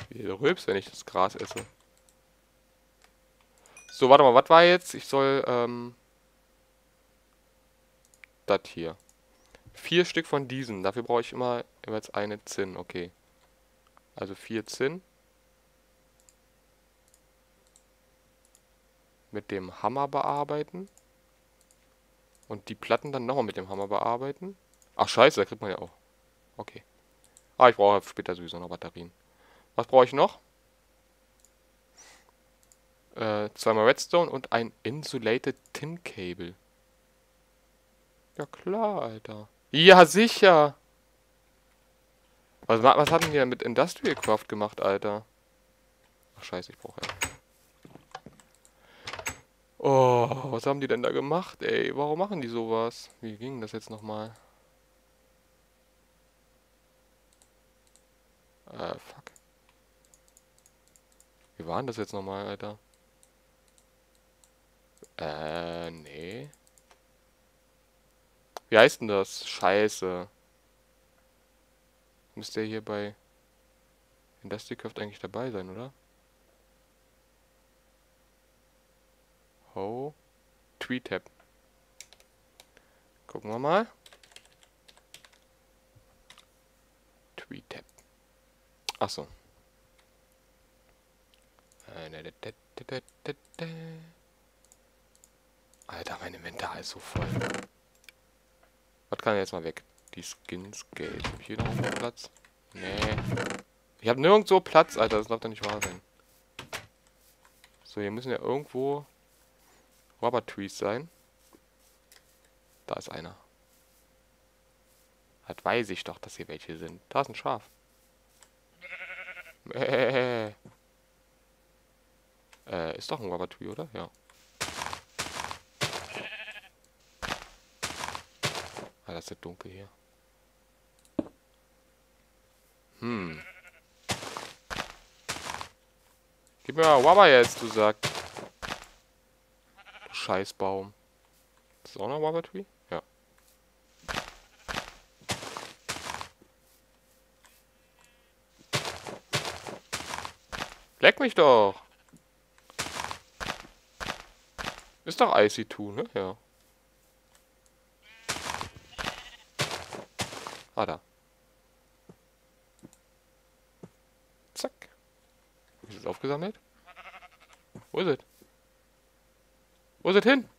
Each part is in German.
Wie du rülpst, wenn ich das Gras esse. So, warte mal, was war jetzt? Ich soll, das hier. 4 Stück von diesen. Dafür brauche ich immer jeweils eine Zinn. Okay. Also 4 Zinn. Mit dem Hammer bearbeiten. Und die Platten dann nochmal mit dem Hammer bearbeiten. Ach scheiße, da kriegt man ja auch. Okay. Ah, ich brauche später sowieso noch Batterien. Was brauche ich noch? Zweimal Redstone und ein Insulated Tin Cable. Ja klar, Alter. Ja, sicher. Was hat denn hier mit Industrial Craft gemacht, Alter? Ach scheiße, ich brauche ja. Oh, was haben die denn da gemacht, ey? Warum machen die sowas? Wie ging das jetzt nochmal? Fuck. Wie war denn das jetzt nochmal, Alter? Nee. Wie heißt denn das? Scheiße. Müsste ja hier bei Industrial Craft eigentlich dabei sein, oder? Ho. Tweetap. Gucken wir mal. Tweetap. Achso. Alter, mein Inventar ist so voll. Was kann jetzt mal weg? Die Skins Gate. Hab ich hier noch Platz? Nee. Ich habe nirgendwo Platz, Alter. Das darf doch nicht wahr sein. So, hier müssen ja irgendwo Rubber Trees sein. Da ist einer. Das weiß ich doch, dass hier welche sind. Da ist ein Schaf. Ist doch ein Rubber Tree, oder? Ja. Ah, das ist ja dunkel hier. Gib mir mal Rubber jetzt, du Sack. Du Scheißbaum. Ist das auch noch Rubber Tree? Ja. Leck mich doch! Ist doch IC2, ne? Ja. Ah, da. Zack. Ist es aufgesammelt? Wo ist es? Wo ist es hin?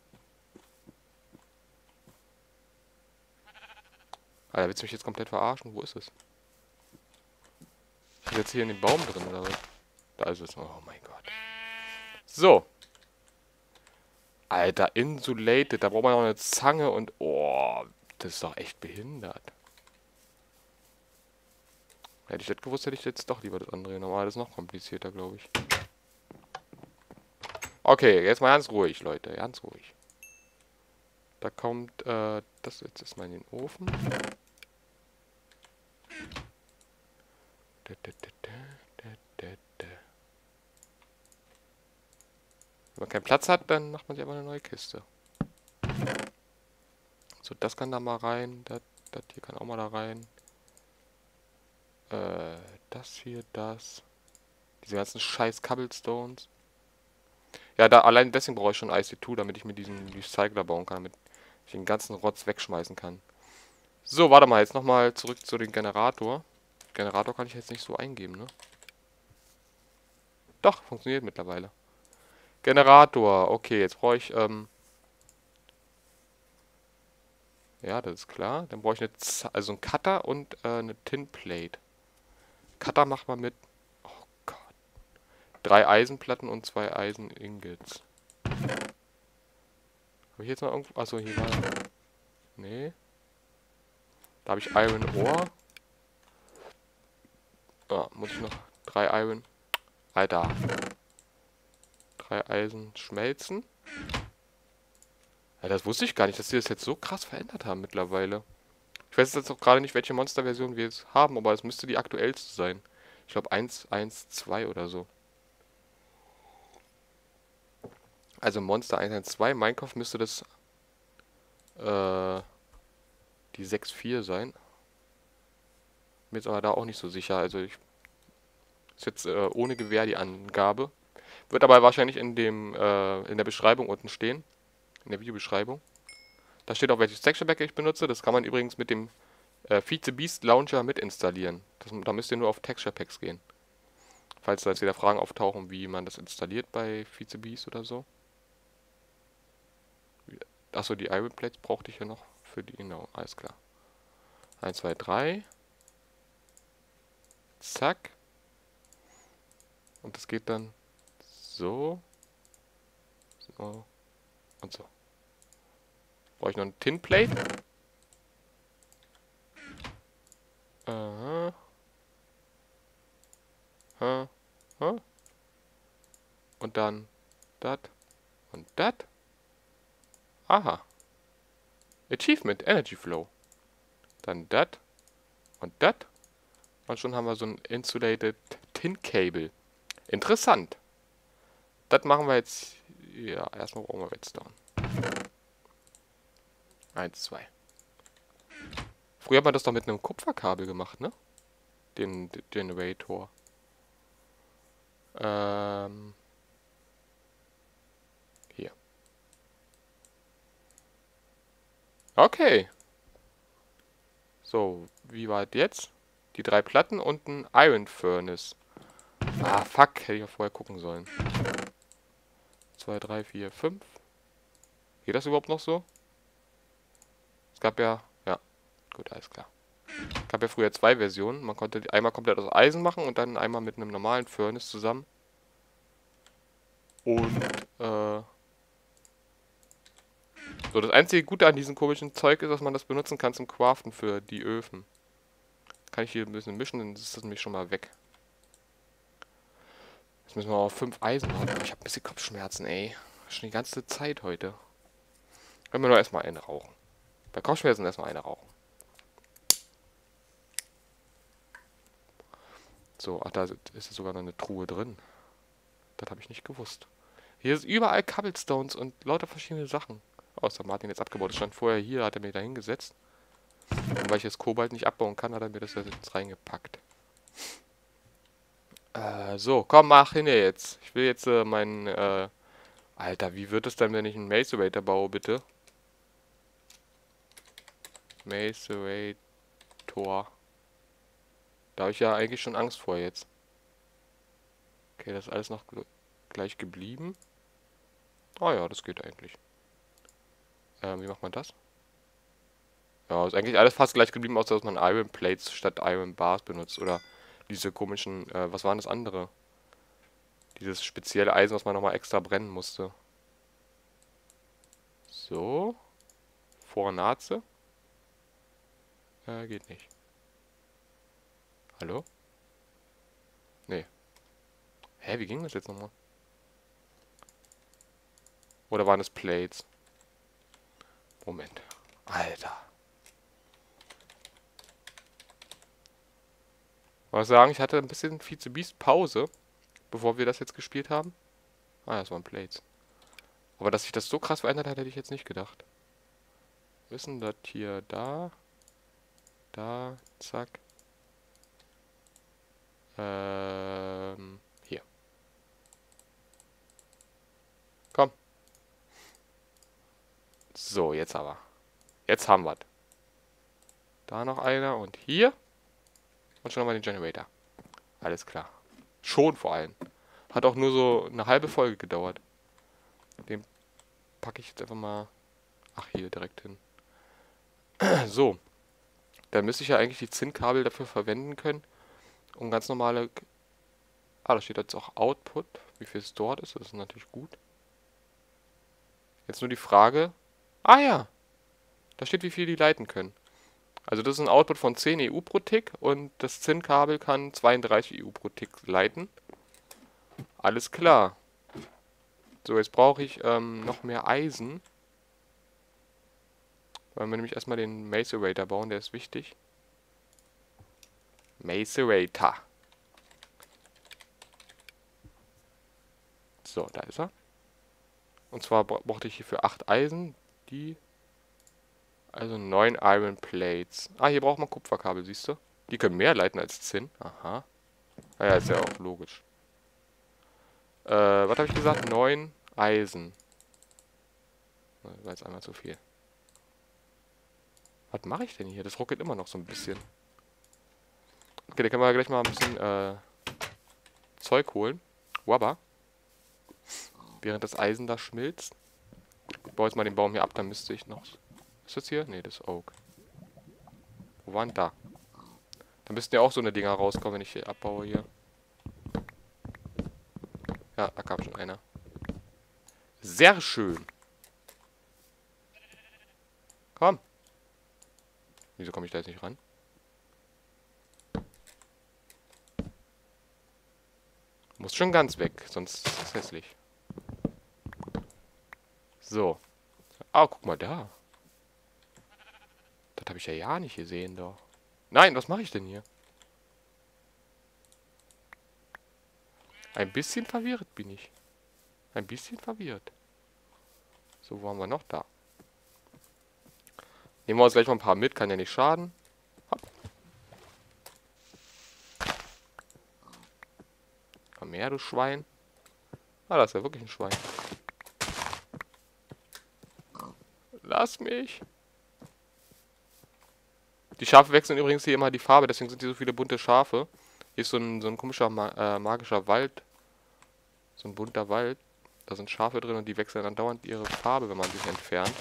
Alter, willst du mich jetzt komplett verarschen? Wo ist es? Ist jetzt hier in dem Baum drin, oder was? Da ist es. Oh mein Gott. So. Alter, insulated. Da braucht man noch eine Zange und... Oh, das ist doch echt behindert. Hätte ich das gewusst, hätte ich jetzt doch lieber das andere genommen. Aber das ist noch komplizierter, glaube ich. Okay, jetzt mal ganz ruhig, Leute. Ganz ruhig. Da kommt, das jetzt erstmal in den Ofen. Wenn man keinen Platz hat, dann macht man sich einfach eine neue Kiste. So, das kann da mal rein. Das hier kann auch mal da rein. Das hier, das. Diese ganzen scheiß Cobblestones. Ja, da allein deswegen brauche ich schon IC2, damit ich mir diesen Recycler bauen kann, damit ich den ganzen Rotz wegschmeißen kann. So, warte mal, jetzt nochmal zurück zu dem Generator. Generator kann ich jetzt nicht so eingeben, ne? Doch, funktioniert mittlerweile. Generator, okay, jetzt brauche ich, ja, das ist klar. Dann brauche ich also einen Cutter und eine Tinplate. Cutter macht man mit, oh Gott, 3 Eisenplatten und 2 Eisen-Ingots. Habe ich jetzt noch irgendwo, achso, hier war, nee. Da habe ich Iron Ore. Ah, muss ich noch 3 Iron, Alter. 3 Eisen schmelzen. Ja, das wusste ich gar nicht, dass sie das jetzt so krass verändert haben mittlerweile. Ich weiß jetzt auch gerade nicht, welche Monster-Version wir jetzt haben, aber es müsste die aktuellste sein. Ich glaube 1.1.2 oder so. Also Monster 1.1.2, Minecraft müsste das die 6.4 sein. Bin jetzt aber da auch nicht so sicher. Also Ist jetzt ohne Gewähr die Angabe. Wird aber wahrscheinlich in der Beschreibung unten stehen. In der Videobeschreibung. Da steht auch, welches Texture Pack ich benutze. Das kann man übrigens mit dem VizeBeast Launcher mit installieren. Da müsst ihr nur auf Texture Packs gehen. Falls da jetzt wieder Fragen auftauchen, wie man das installiert bei VizeBeast oder so. Achso, die Iron Plates brauchte ich ja noch für die. Genau, alles klar. 1, 2, 3. Zack. Und das geht dann so. So. Und so. Brauche ich noch eine Tinplate? Aha. Ha. Ha. Und dann das und das. Aha. Achievement, Energy Flow. Dann das und das. Und schon haben wir so ein Insulated Tin Cable. Interessant. Das machen wir jetzt. Ja, erstmal brauchen wir Redstone. 1, 2. Früher hat man das doch mit einem Kupferkabel gemacht, ne? Den Generator. Hier. Okay. So, wie war das jetzt? Die 3 Platten und ein Iron Furnace. Ah, fuck. Hätte ich ja vorher gucken sollen. 2, 3, 4, 5. Geht das überhaupt noch so? Es gab ja... Ja, gut, alles klar. Es gab ja früher 2 Versionen. Man konnte einmal komplett aus Eisen machen und dann einmal mit einem normalen Furnace zusammen. Und, so, das einzige Gute an diesem komischen Zeug ist, dass man das benutzen kann zum Craften für die Öfen. Kann ich hier ein bisschen mischen, dann ist das nämlich schon mal weg. Jetzt müssen wir auf 5 Eisen haben. Ich habe ein bisschen Kopfschmerzen, ey. Schon die ganze Zeit heute. Können wir nur erstmal eine rauchen. Bei Kopfschmerzen erstmal eine rauchen. So, ach, da ist sogar noch eine Truhe drin. Das habe ich nicht gewusst. Hier ist überall Cobblestones und lauter verschiedene Sachen. Außer Martin jetzt abgebaut. Das stand vorher hier, hat er mir da hingesetzt. Und weil ich jetzt Kobalt nicht abbauen kann, hat er mir das jetzt reingepackt. So, komm, mach hin jetzt. Ich will jetzt meinen, Alter, wie wird es denn, wenn ich einen Macerator baue, bitte? Macerator. Da habe ich ja eigentlich schon Angst vor jetzt. Okay, das ist alles noch gleich geblieben. Oh ja, das geht eigentlich. Wie macht man das? Ja, ist eigentlich alles fast gleich geblieben, außer dass man Iron Plates statt Iron Bars benutzt. Oder diese komischen, was waren das andere? Dieses spezielle Eisen, was man nochmal extra brennen musste. So. Vornaze. Geht nicht. Hallo? Nee. Hä, wie ging das jetzt nochmal? Oder waren es Plates? Moment. Alter. Ich muss sagen, ich hatte ein bisschen VizeBeast Pause, bevor wir das jetzt gespielt haben. Ah, das waren Plates. Aber dass sich das so krass verändert hat, hätte ich jetzt nicht gedacht. Wissen das hier da. Da, zack. Hier. Komm. So, jetzt aber. Jetzt haben wir es. Da noch einer und hier. Und schon nochmal den Generator. Alles klar. Schon vor allem. Hat auch nur so eine halbe Folge gedauert. Den packe ich jetzt einfach mal... Ach, hier direkt hin. So. Dann müsste ich ja eigentlich die Zinnkabel dafür verwenden können, um ganz normale... Ah, da steht jetzt auch Output. Wie viel es dort ist. Das ist natürlich gut. Jetzt nur die Frage... Ah ja. Da steht, wie viel die leiten können. Also das ist ein Output von 10 EU pro Tick und das Zinnkabel kann 32 EU pro Tick leiten. Alles klar. So, jetzt brauche ich noch mehr Eisen. Wollen wir nämlich erstmal den Macerator bauen, der ist wichtig. Macerator. So, da ist er. Und zwar brauchte ich hierfür 8 Eisen. Also 9 Iron Plates. Ah, hier braucht man Kupferkabel, siehst du? Die können mehr leiten als Zinn. Aha. Ah ja, ist ja auch logisch. Was habe ich gesagt? 9 Eisen. Das war jetzt einmal zu viel. Was mache ich denn hier? Das ruckelt immer noch so ein bisschen. Okay, da können wir gleich mal ein bisschen Zeug holen. Wabba. Während das Eisen da schmilzt. Ich baue jetzt mal den Baum hier ab, dann müsste ich noch... Ist das hier? Ne, das ist Oak. Wo waren da? Da müssten ja auch so eine Dinger rauskommen, wenn ich hier abbaue hier. Ja, da kam schon einer. Sehr schön. Komm. Wieso komme ich da jetzt nicht ran? Muss schon ganz weg, sonst ist es hässlich. So. Ah, guck mal da. Das habe ich ja nicht gesehen, doch. Nein, was mache ich denn hier? Ein bisschen verwirrt bin ich. Ein bisschen verwirrt. So, wo haben wir noch da? Nehmen wir uns gleich mal ein paar mit, kann ja nicht schaden. Hopp. Komm her, du Schwein. Ah, das ist ja wirklich ein Schwein. Lass mich. Die Schafe wechseln übrigens hier immer die Farbe, deswegen sind hier so viele bunte Schafe. Hier ist so ein komischer magischer Wald. So ein bunter Wald. Da sind Schafe drin und die wechseln dann dauernd ihre Farbe, wenn man sich entfernt.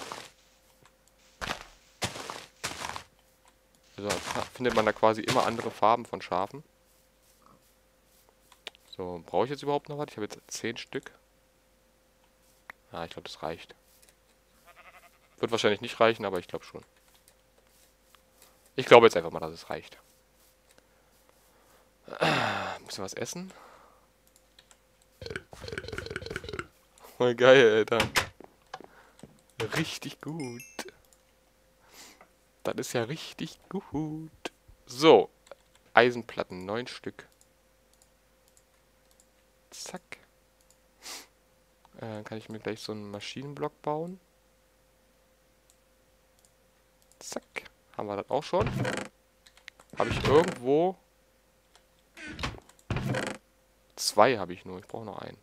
Also findet man da quasi immer andere Farben von Schafen. So, brauche ich jetzt überhaupt noch was? Ich habe jetzt 10 Stück. Ja, ich glaube, das reicht. Wird wahrscheinlich nicht reichen, aber ich glaube schon. Ich glaube jetzt einfach mal, dass es reicht. Ein bisschen was essen. Voll geil, Alter. Richtig gut. Das ist ja richtig gut. So. Eisenplatten, 9 Stück. Zack. Dann kann ich mir gleich so einen Maschinenblock bauen. Zack. Haben wir das auch schon. Habe ich irgendwo... 2 habe ich nur. Ich brauche noch einen.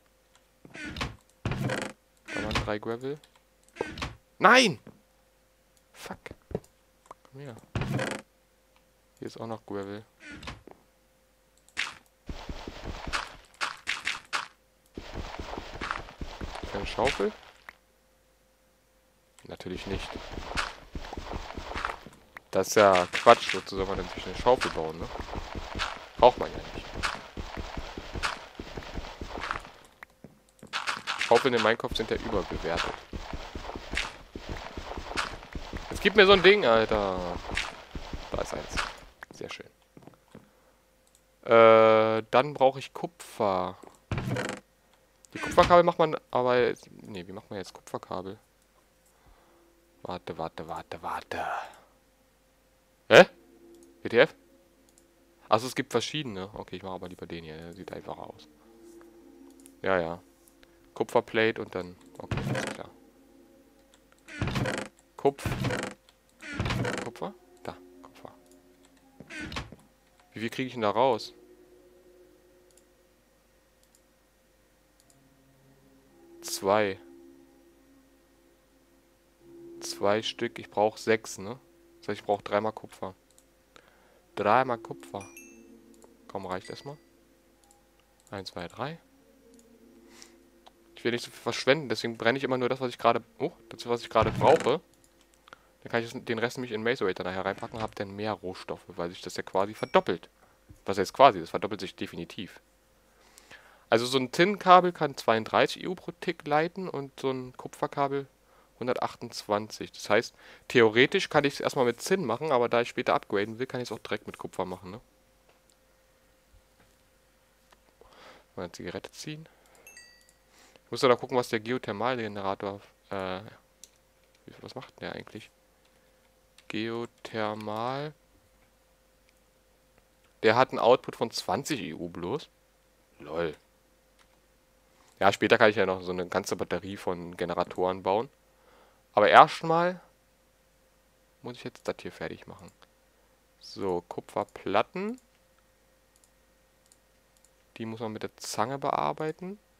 Da waren 3 Gravel. Nein! Fuck. Komm her. Hier ist auch noch Gravel. Eine Schaufel? Natürlich nicht. Das ist ja Quatsch. Wozu soll man denn sich eine Schaufel bauen, ne? Braucht man ja nicht. Schaufeln in Minecraft sind ja überbewertet. Jetzt gib mir so ein Ding, Alter. Da ist eins. Sehr schön. Dann brauche ich Kupfer. Die Kupferkabel macht man aber... Ne, wie macht man jetzt Kupferkabel? Warte. Hä? WTF? Achso, es gibt verschiedene. Okay, ich mache aber lieber den hier. Der sieht einfacher aus. Ja. Kupferplate und dann... Okay, alles klar. Kupfer? Da, Kupfer. Wie viel kriege ich denn da raus? 2. 2 Stück. Ich brauche 6, ne? Das heißt, ich brauche 3 mal Kupfer. 3 mal Kupfer. Komm, reicht erstmal. 1, 2, 3. Ich will nicht so viel verschwenden, deswegen brenne ich immer nur das, was ich gerade... Oh, das, was ich gerade brauche. Dann kann ich den Rest nämlich in Masonite nachher reinpacken und habe dann mehr Rohstoffe, weil sich das ja quasi verdoppelt. Was heißt quasi? Das verdoppelt sich definitiv. Also so ein Tinnkabel kann 32 EU pro Tick leiten und so ein Kupferkabel 128. Das heißt, theoretisch kann ich es erstmal mit Zinn machen, aber da ich später upgraden will, kann ich es auch direkt mit Kupfer machen, ne? Mal eine Zigarette ziehen. Ich muss da gucken, was der Geothermalgenerator... was macht der eigentlich? Geothermal... Der hat einen Output von 20 EU bloß. Lol. Ja, später kann ich ja noch so eine ganze Batterie von Generatoren bauen. Aber erstmal muss ich jetzt das hier fertig machen. So, Kupferplatten. Die muss man mit der Zange bearbeiten.